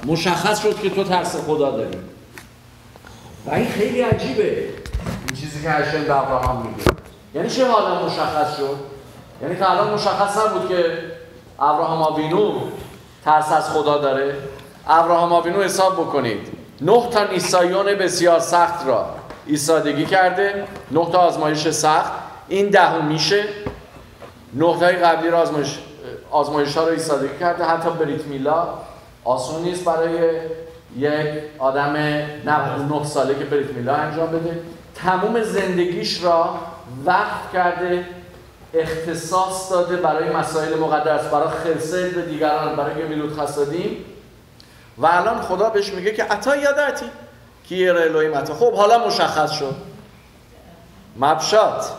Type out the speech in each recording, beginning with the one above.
مشخص شد که تو ترس خدا داری. و این خیلی عجیبه این چیزی که هشم به ابراهام میگه. یعنی چه حالا مشخص شد؟ یعنی که الان مشخص نبود که ابراهام آوینو ترس از خدا داره. ابراهام آوینو حساب بکنید 9 تا نیسایون بسیار سخت را ایستادگی کرده، 9 تا آزمایش سخت، این 10 میشه. 9 تای قبلی را آزمایش ها رو ایستادگی کرده. حتی بریت میلا آسون نیست برای یک آدم 99 ساله که بریت میلا انجام بده. تمام زندگیش را وقف کرده، اختصاص داده برای مسائل مقدس، برای خلسه به دیگران، برای گمیلوت خسادیم. و الان خدا بهش میگه که عطا یادتی که یه الهیم عطا. خب حالا مشخص شد مبشات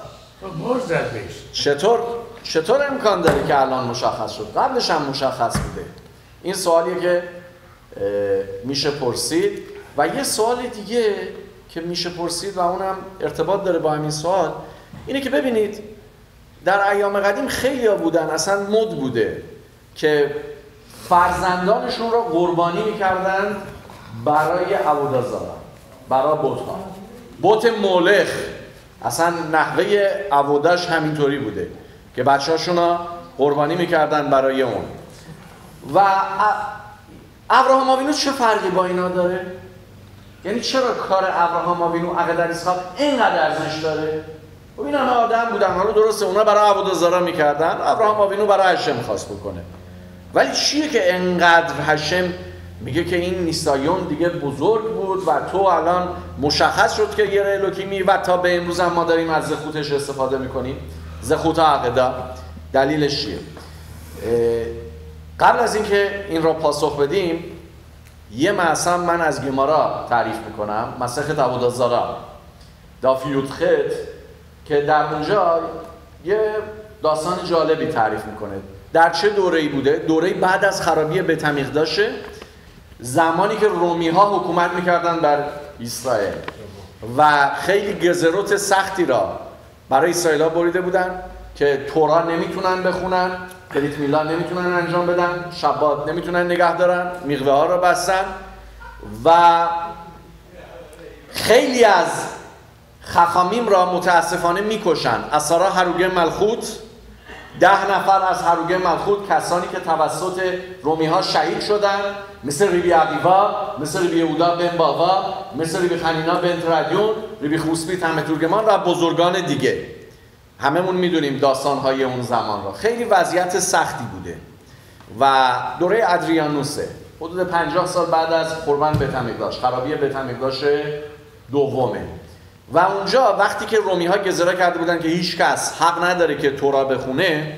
چطور امکان داره که الان مشخص شد؟ قبلش هم مشخص بوده. این سوالیه که میشه پرسید. و یه سوال دیگه که میشه پرسید و اونم ارتباط داره با همین سوال اینه که ببینید در ایام قدیم خیلی ها بودن، اصلا مد بوده که فرزندانشون را قربانی میکردن برای عبودازارا، برای بت‌ها. بت مولخ اصلا نحوه عبودش همینطوری بوده که بچه‌هاشون را قربانی میکردن برای اون. و ابراهام آوینو چه فرقی با اینا داره؟ یعنی چرا کار ابراهام آوینو عقیده اسحاق اینقدر ارزش داره؟ و این همه آدم بودن، حالا درسته اونا برای عبودازارا میکردن، ابراهام آوینو برای هشم خواست بکنه. ولی چیه که انقدر هشم میگه که این نیسایون دیگه بزرگ بود و تو الان مشخص شد که یه الوکیمی و تا به امروز هم ما داریم از زخوتش استفاده میکنیم، زخوت عقیده. دلیلش چیه؟ قبل از اینکه این را پاسخ بدیم یه معصم من از گمارا تعریف میکنم، مسخت عبودازارا داف یودخت، که در اونجا یه داستان جالبی تعریف میکنه. در چه دوره‌ای بوده؟ دوره‌ای بعد از خرابی بیت المقدسه، زمانی که رومی ها حکومت میکردن بر اسرائیل و خیلی گزروت سختی را برای اسرائیل ها بریده بودن که تورا نمیتونن بخونن، بریت میلا نمیتونن انجام بدن، شبات نمیتونن نگه دارن، میقوه ها را بستن و خیلی از خخامیم را متاسفانه میکشن. اسارا هروگه ملخوت، 10 نفر از هروگه ملخوت، کسانی که توسط رومی ها شهید شدن، مثل ریبی عقیبا، مثل ریبی یهودا بن باوا، مثل ریبی خنینا بن تردیون، ریبی خوسبی تمتورگمان و بزرگان دیگه. هممون میدونیم داستان‌های اون زمان را. خیلی وضعیت سختی بوده و دوره ادریانوسه، حدود 50 سال بعد از خربن بیت المقدس، خرابی بیت المقدس دومه. و اونجا وقتی که رومی ها گزاره کرده بودن که هیچ کس حق نداره که تورا بخونه،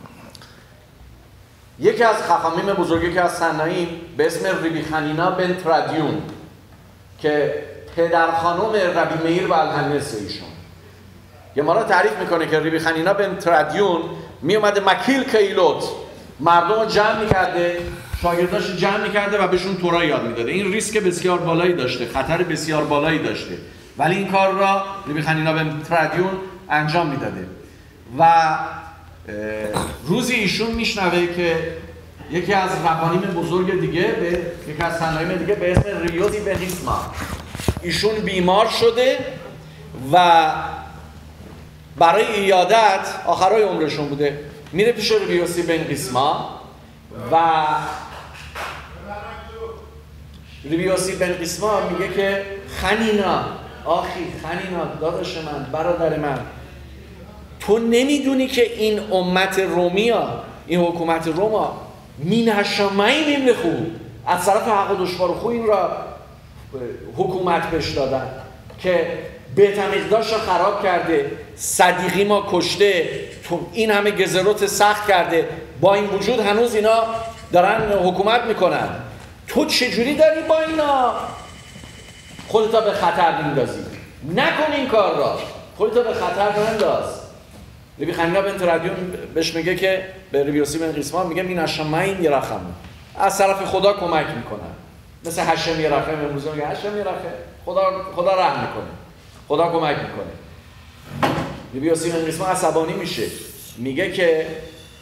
یکی از خخامیم بزرگی که از صناعیم به اسم ریبی خنینا بن تردیون که پدر خانم ربی میر و الهنس ایشون، گمارا تعریف میکنه که ریبی خنینا بن تردیون می اومده مکیل کیلوت مردم رو جمع میکرده، شاگرداش جمع میکرده و بهشون تورا یاد میداده. این ریسک بسیار بالایی داشته، خطر بسیار بالایی داشته، ولی این کار را ریبی خنینا بن تردیون انجام میداده. و روزی ایشون میشنوه که یکی از ربانیم بزرگ دیگه یکی از صناعیم دیگه به اسم ریوزی بن قیسما ایشون بیمار شده و برای ایادت آخرای عمرشون بوده، میره پیش ریوزی بن قیسما و ریوزی بن قیسما میگه که خنینا، آخی خنینا، داداش من، برادر من، تو نمیدونی که این امت رومیا، این حکومت روما مین هشامایی میملخو از طرف حق و دشوار خو این را حکومت بهش دادن که بیت المقدس را خراب کرده، صدیقی ما کشته، این همه گزروت سخت کرده، با این وجود هنوز اینا دارن حکومت میکنن. تو چجوری داری با اینا خودتا به خطر میندازی؟ نکن این کار را، خودتا به خطر ننداز. ریبی خنینا بن تردیون بهش میگه که به ریوسی بن قیسما میگه مین هشامین یرحم، از طرف خدا کمک میکنن، مثل هشم یرحم. امروز میگه هشم یرحم، خدا رحم میکنه، خدا کمک میکنه. ریوسی بن قیسما عصبانی میشه، میگه که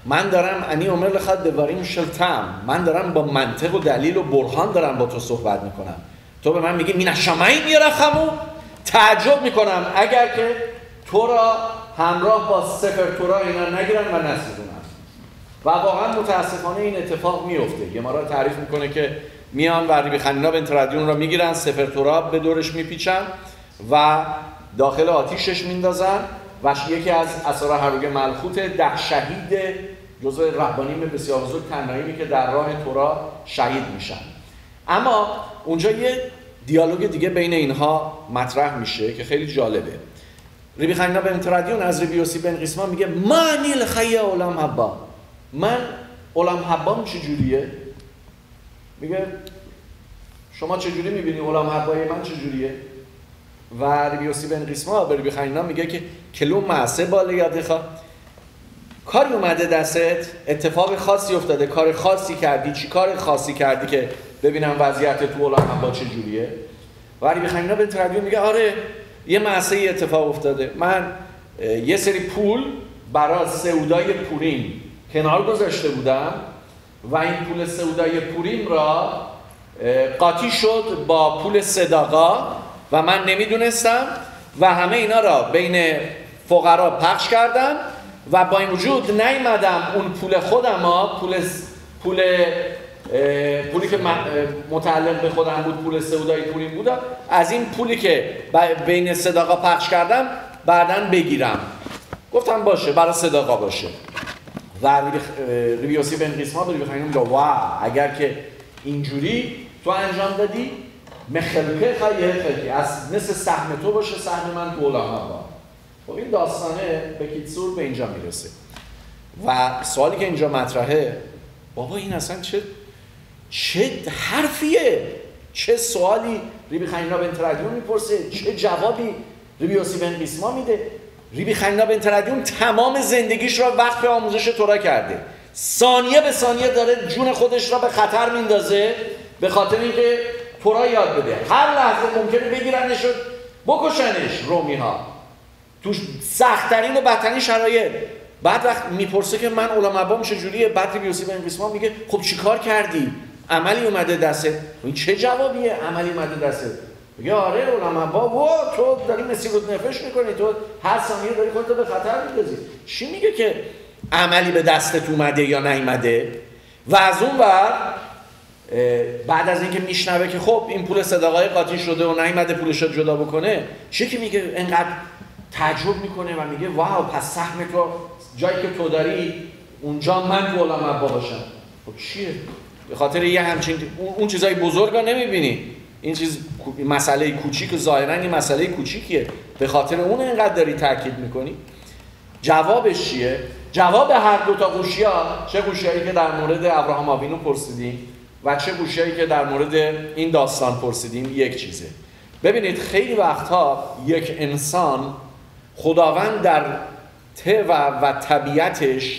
من دارم انی عمر لخد دواریم شلتم، من دارم با منطق و دلیل و برهان دارم با تو صحبت میکنم، تو به من میگی مین الشمعین یرخمو. تعجب میکنم اگر که تو را همراه با سفر تورا اینا نگیرن و نسوزونن. و واقعا متاسفانه این اتفاق میفته. گمارا تعریف میکنه که میان و ربی خنینا بنت ردیون را میگیرن، سفر تورا به دورش میپیچن و داخل آتیشش میندازن و یکی از اسرار هروگ ملخوت 10 شهید جزو رهبانیم بسیار بزرگ تنهایی که در راه تورا شهید میشن. اما اونجا یه دیالوگ دیگه بین اینها مطرح میشه که خیلی جالبه. ربی خنینا بنت ردیون از ربی یوسی بن قسما میگه معنی الخی علم حبا، من علم حبام چجوریه؟ میگه شما چجوری میبینی علم حبای من چجوریه؟ و ربی یوسی بن قسما به ربی خنینا میگه که کلو معصه بالیادخا، کاری اومده دستت، اتفاق خاصی افتاده، کار خاصی کردی، چی کار خاصی کردی که ببینم وضعیت تو علم حبا چجوریه؟ و ربی خنینا بنت ردیون میگه آره یه معصه اتفاق افتاده، من یه سری پول برای سعودای پوریم کنار گذاشته بودم و این پول سعودای پوریم را قاطی شد با پول صداقا و من نمیدونستم و همه اینا را بین فقرا پخش کردم و با این وجود نیومدم اون پول خودم پولی که متعلق به خودم بود، پول سعودای پوریم بودم، از این پولی که بین صداقا پخش کردم بعداً بگیرم. گفتم باشه برای صداقا باشه. و ربی یوسی بن قسما به ربی خنینا میگه واه اگر که اینجوری تو انجام دادی مخلقه خیه خلقی، از مثل سهم تو باشه سهم من تو علم حبا. خب این داستانه به کیتسور به اینجا میرسه و سوالی که اینجا مطرحه بابا این اصلا چه حرفیه، چه سوالی ربی خنینا بنت ردیون میپرسه، چه جوابی ربی یوسی بن قسما میده. ربی خنینا بنت ردیون تمام زندگیش را وقف آموزش تورا کرده، ثانیه به ثانیه داره جون خودش را به خطر میندازه به خاطر اینکه تورا یاد بده. هر لحظه ممکنه بگیرنش و بکشنش رومی ها تو سخت‌ترین و بدترین شرایط. بعد وقت میپرسه که من علم حبام چجوریه، بعد ربی یوسی بن قسما میگه خب چیکار کردی؟ عملی اومده دستت؟ این چه جوابیه؟ عملی اومده دستت؟ میگه آره علم حبا، تو داری مسیرت نفش میکنی، تو هر ثانیه داری خودت به خطر میندازی. چی میگه که عملی به دستت اومده یا نیومده؟ و از اون بعد از اینکه میشنوه که خب این پول صداقای قاطی شده و نیومده پولش رو جدا بکنه، چی که میگه انقدر تعجب میکنه و میگه واو پس سهم تو جایی که تو داری اونجا من تو علم حبا باشم. خب چیه؟ به خاطر یه همچین اون چیزای بزرگا نمیبینی، این چیز مسئله کوچیک ظاهرا این مسئله کوچیکیه، به خاطر اون اینقدر داری تاکید میکنی. جوابش چیه؟ جواب هر دو تا قوشیا، چه قوشیایی که در مورد ابراهام آوینو پرسیدیم و چه قوشیایی که در مورد این داستان پرسیدیم یک چیزه. ببینید خیلی وقتها یک انسان خداوند در و طبیعتش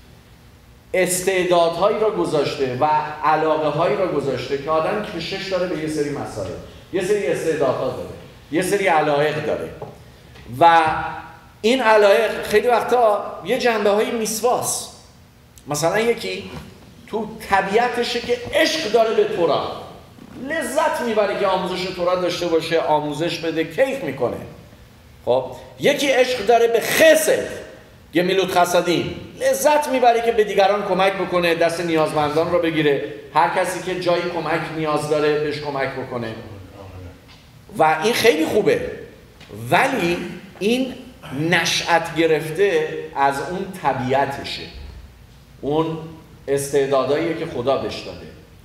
استعدادهایی را گذاشته و علاقه هایی را گذاشته که آدم کشش داره به یه سری مسائل، یه سری استعدادها داره، یه سری علایق داره و این علایق خیلی وقتا یه جنبه های میسواس. مثلا یکی تو طبیعتشه که عشق داره به تورا، لذت میبره که آموزش تورا داشته باشه، آموزش بده، کیف میکنه. خب یکی عشق داره به خسد، گمیلوت خسدین، لذت میبره که به دیگران کمک بکنه، دست نیازمندان رو بگیره، هر کسی که جایی کمک نیاز داره بهش کمک بکنه و این خیلی خوبه. ولی این نشأت گرفته از اون طبیعتشه، اون استعداداییه که خدا بهش داده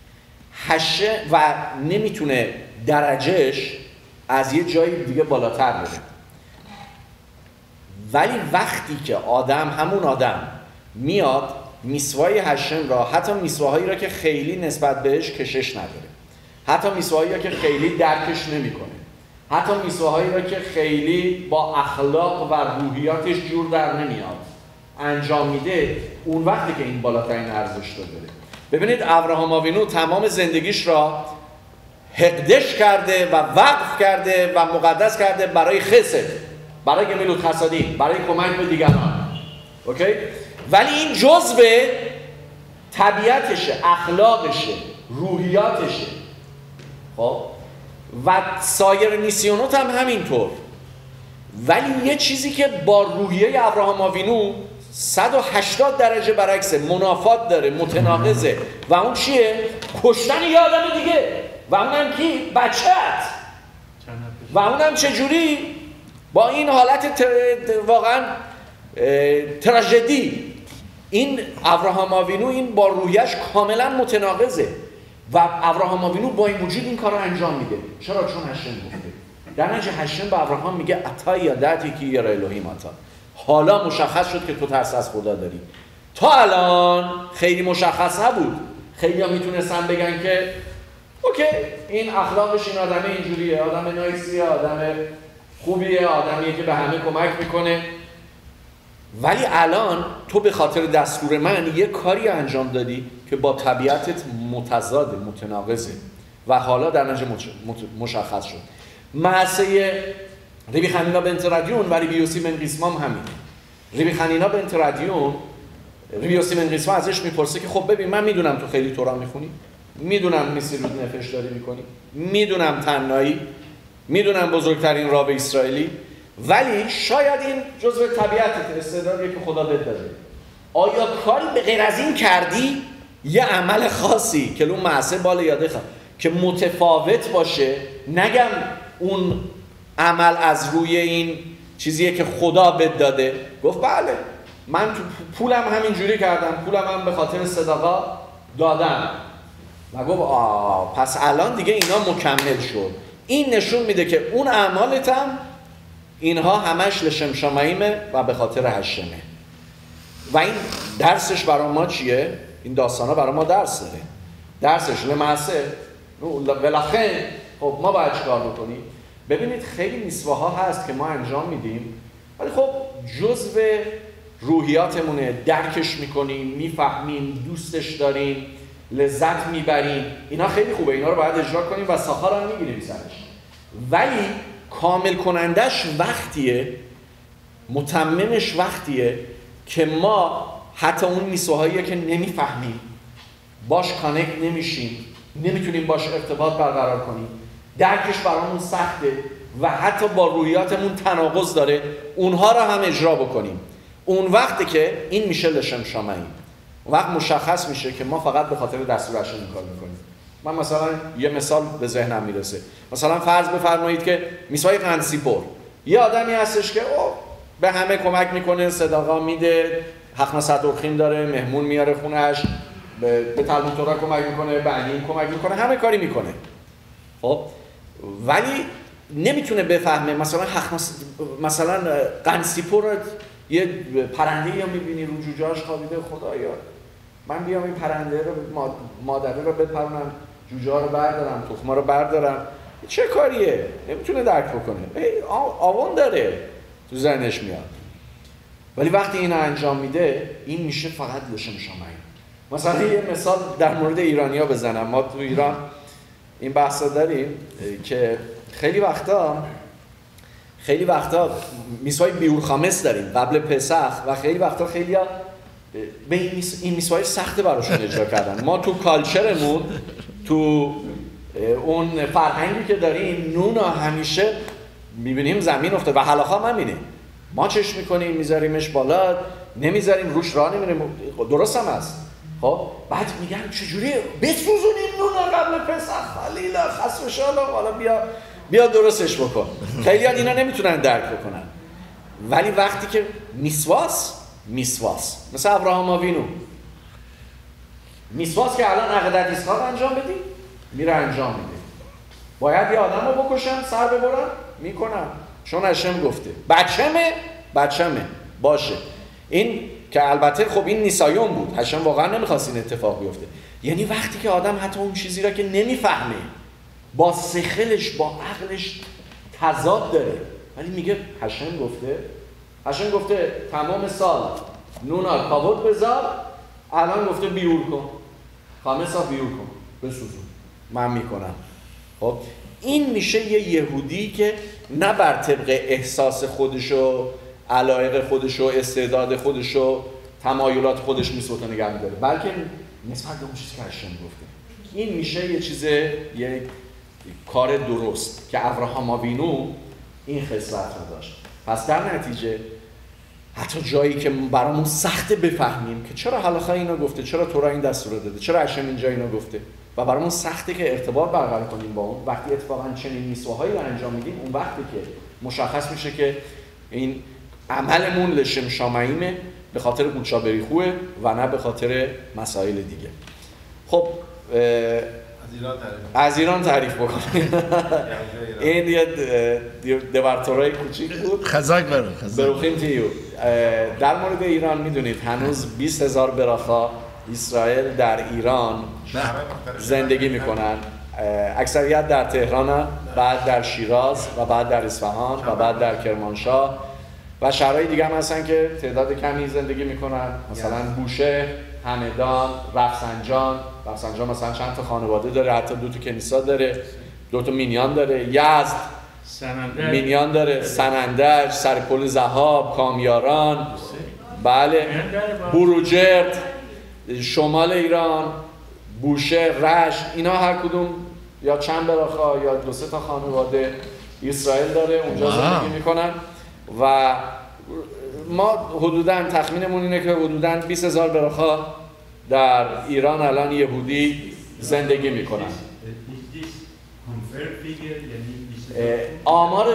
هشه و نمیتونه درجهش از یه جایی دیگه بالاتر بره. ولی وقتی که همون آدم میاد میسوای هشم را، حتی میسواهایی را که خیلی نسبت بهش کشش نداره، حتی میسواهایی را که خیلی درکش نمیکنه، حتی میسواهایی را که خیلی با اخلاق و روحیاتش جور در نمیاد انجام میده، اون وقتی که این بالاترین ارزش رو داره. ببینید ابراهام آوینو تمام زندگیش را حقدش کرده و وقف کرده و مقدس کرده برای خسد، برای گمیلوت خسدین، برای کمک به دیگران. اوکی؟ ولی این جزء طبیعتشه، اخلاقشه، روحیاتشه. خب و سایر میسیونات هم همینطور. ولی یه چیزی که با روحیه ابراهام آوینو 180 درجه برعکسه، منافات داره، متناقضه. و اون چیه؟ کشتن یه آدم دیگه. و اونم کی؟ بچه‌ت. و اونم چجوری؟ با این حالت واقعا تراژدی. این ابراهام آوینو این با روحیش کاملا متناقضه. و ابراهام آوینو با این وجود این کار رو انجام میده. چرا؟ چون هشم گفته. در نتیجه هشم به ابراهام میگه اتا یادتی که یرا الهیم اتا. حالا مشخص شد که تو ترس از خدا داری. تا الان خیلی مشخص نبود. خیلی ها میتونستن بگن که اوکی این اخلاقش این آدمه اینجوریه، آدم نایسیه، آدم خوبیه، آدمیه که به همه کمک میکنه. ولی الان تو به خاطر دستور من یه کاری انجام دادی که با طبیعتت متضاد، متناقضه و حالا در نتیجه مشخص شد. معصیه ربی خنینا بنت ردیون و ربی یوسی بن قیسما هم همینه. ربی خنینا بنت ردیون، ربی یوسی بن قیسما ازش میپرسه که خب ببین من میدونم تو خیلی تورا میخونی، میدونم میسیرود نفش داری میکنی، میدونم تنایی، میدونم بزرگترین راب اسرائیلی، ولی شاید این جزء طبیعتت، استعدادیه که خدا بهت داده. آیا کاری به غیر از این کردی؟ یه عمل خاصی که اون معصیه بالا یاده خواهد که متفاوت باشه، نگم اون عمل از روی این چیزیه که خدا بهت داده. گفت بله من تو پولم همینجوری کردم، پولم هم به خاطر صدقه دادم. و گفت پس الان دیگه اینا مکمل شد. این نشون میده که اون اعمالت هم اینها همش لشم شماییمه و به خاطر هشمه. و این درسش برای ما چیه؟ این داستانا برای ما درس داره. درسش لمعصه ولخن. خب ما باید چیکار بکنیم؟ ببینید خیلی میسواها هست که ما انجام میدیم ولی خب جزء روحیاتمونه، درکش میکنیم، میفهمیم، دوستش داریم، لذت میبریم. اینا خیلی خوبه، اینا رو باید اجرا کنیم و ساخار هم میگیریم سرش. ولی کامل کنندش وقتیه، متممش وقتیه که ما حتی اون میسوهاییه که نمیفهمیم، باش کانکت نمیشیم، نمیتونیم باش ارتباط برقرار کنیم، درکش برامون سخته و حتی با روحیاتمون تناقض داره، اونها رو هم اجرا بکنیم. اون وقتی که این میشه لشم شامعی، اون وقت مشخص میشه که ما فقط به خاطر دستور هشم این کار میکنیم. من مثلا یه مثال به ذهنم میرسه. مثلا فرض بفرمایید که میسوای قنسیپور یه آدمی هستش که به همه کمک میکنه، صدقه میده، حق صدوخیم داره، مهمون میاره خونهش، به تلمود تورا کمک میکنه، به انیم کمک میکنه، همه کاری میکنه. خب ولی نمیتونه بفهمه مثلا قنسیپور یه پرنده یا میبینی رو جوجه‌اش خوابیده، خدایا من بیام این پرنده رو مادره رو بپرونم، جوجه ها رو بردارم، تخما رو بردارم، چه کاریه؟ نمیتونه درک بکنه. آوان داره تو ذهنش میاد. ولی وقتی اینو انجام میده این میشه فقط لشم شامعی. مثلا یه مثال در مورد ایرانیا بزنم. ما تو ایران این بحثا داریم که خیلی وقتا میسوای بیور خامس داریم قبل پسخ و خیلی وقتا خیلیا به این میسوای سخته براشون اجرا کردن. ما تو کالچرمون، تو اون فرهنگی که داریم، نون همیشه میبینیم زمین افتاده و حلاخا هم همینه. ما چش میکنیم میذاریمش بالا، نمیذاریم روش راه نمیریم. درست هم هست. خب بعد میگن چجوری بسوزونیم نون قبل پسخ؟ خلیلا خسف شالا، حالا بیا درستش بکن. خیلی ها اینا نمیتونن درک بکنن. ولی وقتی که میسواس مثل ابراهام آوینو میسواس که الان عقیدت ایتزهاک انجام بدی، میره انجام میده. باید یه آدم رو بکشم سر ببرم، میکنم چون هشم گفته. بچمه باشه. این که البته خب این نیسایون بود، هشم واقعا نمیخواست این اتفاق بیفته. یعنی وقتی که آدم حتی اون چیزی را که نمیفهمه با سخلش با عقلش تضاد داره ولی میگه هشم گفته تمام سال نونا کابوت بذار، الان گفته بیور کن، خامسا بیور کن، بسوزون، من میکنم. خب این میشه یه یهودی که نه بر طبق احساس خودشو، علایق خودشو، استعداد خودشو، تمایلات خودش میسوته نگه می‌داره، بلکه نسبت به اون چیزی که هاشم گفته. این میشه یه چیز، یک کار درست که ابراهام آوینو این خصلت رو داشت. پس در نتیجه حتی جایی که برامون سخته بفهمیم که چرا هلاخا اینا گفته، چرا تورا این دستور داده، چرا هاشم اینجا اینا گفته و برامون سخته که ارتباط برقرار کنیم با اون، وقتی اتفاقا چنین میسواهایی رو انجام میدیم، اون وقتی که مشخص میشه که این عملمون لشم شامعیمه، به خاطر قودشا بریخوه و نه به خاطر مسائل دیگه. خب از ایران تعریف بکنیم. این یه دورتورای کوچیک بود. خزاک بروخیم تیو. در مورد ایران میدونید هنوز 20,000 براخا اسرائیل در ایران زندگی میکنن. اکثریت در تهران، بعد در شیراز و بعد در اصفهان و بعد در کرمانشاه و شهرهای دیگه هم هستن که تعداد کمی زندگی میکنن، مثلا بوشهر، همدان، رفسنجان مثلا چند تا خانواده داره، حتی 2 تا کنیسا داره، 2 تا مینیان داره، یزد مینیان داره، سنندج، سرپل ذهاب، کامیاران، بله، بروجرد، شمال ایران، بوشهر، رشت، اینا هر کدوم یا چند براخا یا 2-3 تا خانواده اسرائیل داره اونجا زندگی میکنن و ما حدوداً تخمینمون اینه که حدوداً 20,000 براخا در ایران الان یهودی زندگی میکنن. آمار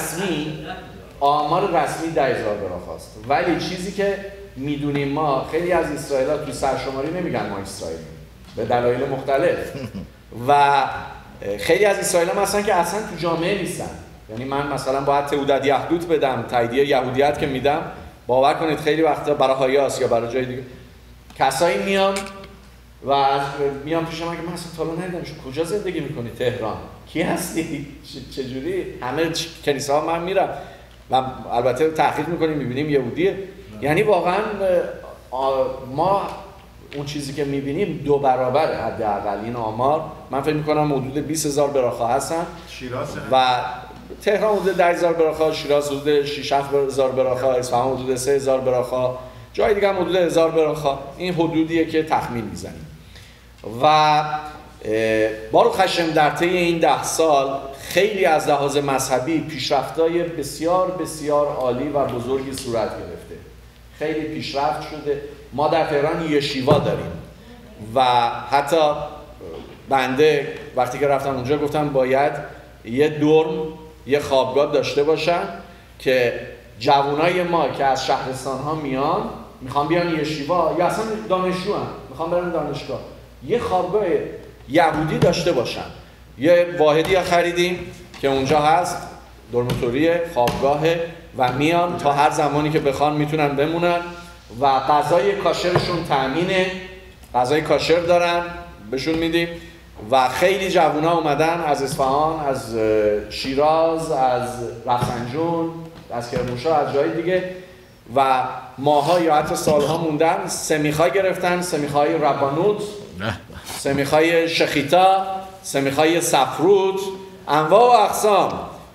رسمی 10,000 براخاست، ولی چیزی که میدونیم ما، خیلی از اسرائیل‌ها تو سرشماری نمیگن ما اسرائیلیم به دلایل مختلف و خیلی از اسرائیل‌ها مثلا که اصلا تو جامعه نیستن. یعنی من مثلا باید تعودت یهودوت بدم، تاییدیه یهودیت که میدم، باور کنید خیلی وقتا برای هایاس یا برای جای دیگه کسایی میان و میان پیش من که من اصلا تا الان ندیدم شما کجا زندگی میکنی؟ تهران. کی هستی؟ چجوری؟ همه کنیسه‌ها من میرم و البته تحقیق میکنیم میبینیم یهودیه. یعنی واقعا ما اون چیزی که میبینیم 2 برابر حداقل این آمار. من فکر میکنم حدود 20,000 براخا هستن و تهران حدود 10,000 براخا، شیراز حدود 6,000 براخا، اصفهان حدود 3,000 براخا، جای دیگه هم حدود 1,000 براخا. این حدودیه که تخمین میزنیم و باروخ هاشم در طی این 10 سال خیلی از لحاظ مذهبی پیشرفت‌های بسیار بسیار عالی و بزرگی صورت گرفته. خیلی پیشرفت شده. ما در تهران یشیوا داریم و حتی بنده وقتی که رفتم اونجا گفتم باید یه دورم، یه خوابگاه داشته باشن که جوانای ما که از شهرستان‌ها میخوان بیان یشیوا یا اصلا دانشجوان میخوان برن دانشگاه، یه خوابگاه یهودی داشته باشن. یه واحدی خریدیم که اونجا هست، دورمتوری خوابگاهه و میان تا هر زمانی که بخوان میتونن بمونن و غذای کاشرشون تامینه، غذای کاشر دارن بهشون میدیم و خیلی جوونا اومدن از اصفهان، از شیراز، از رفسنجون، از کرمانشاه، از جای دیگه و ماها یا حتی سالها موندن، سمیخا گرفتن، سمیخای ربانوت، سمیخای شخیتا، سمیخای سفروت، انواع و اقسام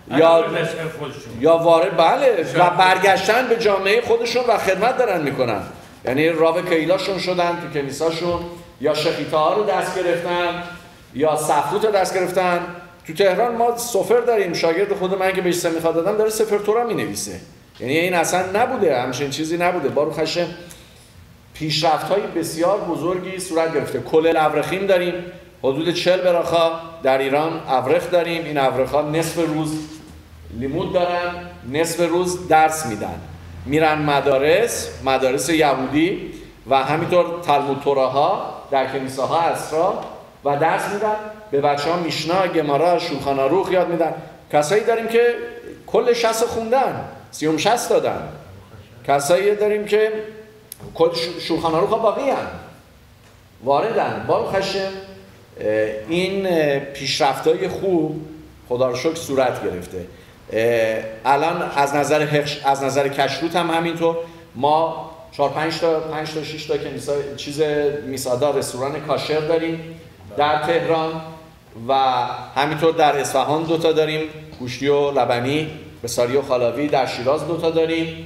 یا وارد بله و برگشتن به جامعه خودشون و خدمت دارن میکنن. یعنی راب کیلاشون شدن تو کنیساشون، یا شخیتا ها رو دست گرفتن یا سفروت رو دست گرفتن. تو تهران ما سفر داریم، شاگرد خود من که بهش سمیخا دادم داره سفر تورا مینویسه. یعنی این اصلا نبوده، همچین چیزی نبوده. باروخ هاشم پیشرفت‌های بسیار بزرگی صورت گرفته. کل ابرخیم داریم، حدود 40 براخا در ایران ابرخ داریم. این ابرخ‌ها نصف روز لیمود دارن، نصف روز درس میدن، میرن مدارس یهودی و همینطور تلمود توراها در کنیساها اسرا و درس میدن به بچه‌ها. میشنا، گمارا، شولخان آروخ یاد میدن. کسایی داریم که کل 60 خوندن، 30 دادن. کسایی داریم که کل شولخان آروخ ها باقی هم واردن. باروخ هاشم این پیشرفت‌های خوب خدا رو شکر صورت گرفته. الان از نظر کشروت هم همینطور. ما 4-5 تا 6 تا کنیسا میسادا رستوران کاشر داریم در تهران و همینطور در اصفهان 2 تا داریم، گوشتی و لبنی، بساری و خالاوی. در شیراز 2 تا داریم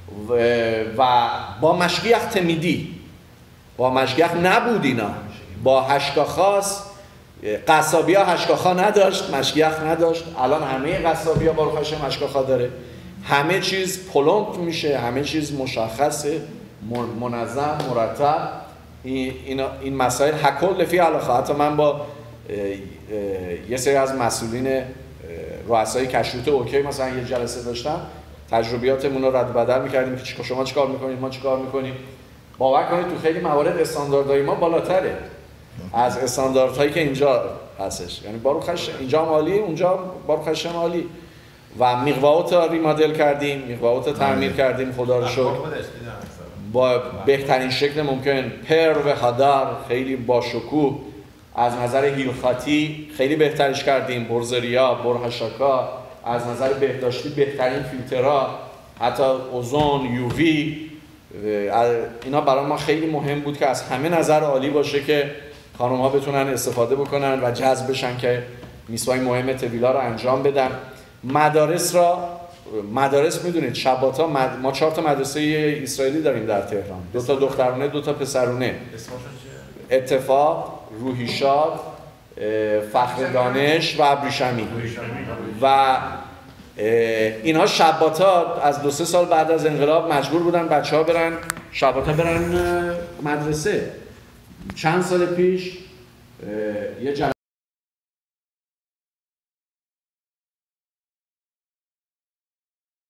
و با مشگیخ تمیدی، با مشگیخ نبود اینا، با هشکاخاست. قصابی ها هشکاخا نداشت، مشگیخ نداشت. الان همه قصابی ها باروخ هشم هشکاخا داره، همه چیز پلونت میشه، همه چیز مشخصه، منظم، مرتب. این مسائل حکل فی علاقه. حتی من با یه سری از مسئولین رؤسای کشروت اوکی مثلا یه جلسه داشتم، تجربیاتمون رو رد و بدل می‌کردیم که شما چیکار می‌کنید، ما چیکار می‌کنیم. باور کنید تو خیلی موارد استانداردهای ما بالاتره از استانداردهایی که اینجا هستش. یعنی باروخش اینجا عالی، اونجا باروخش عالی. و میقواوت ریمادل کردیم، میقواوت تعمیر کردیم، خدا رو شکر با بهترین شکل ممکن. پر و هدر خیلی با شکوه، از نظر هیلخاتی خیلی بهترش کردیم. برزریا، برهشاکا، از نظر بهداشتی بهترین فیلترها، حتی اوزون، یووی، اینا برای ما خیلی مهم بود که از همه نظر عالی باشه که خانم ها بتونن استفاده بکنن و جذب بشن که میسوای مهم طویلا رو انجام بدن. مدارس میدونید شبات ها ما 4 تا مدرسه اسرائیلی داریم در تهران، 2 تا دخترونه 2 تا پسرونه. اتفاق، روحیشاد، فخر دانش و ابریشمی. و اینها شباتا از 2-3 سال بعد از انقلاب مجبور بودن بچه‌ها برن شباتا برن مدرسه. چند سال پیش یه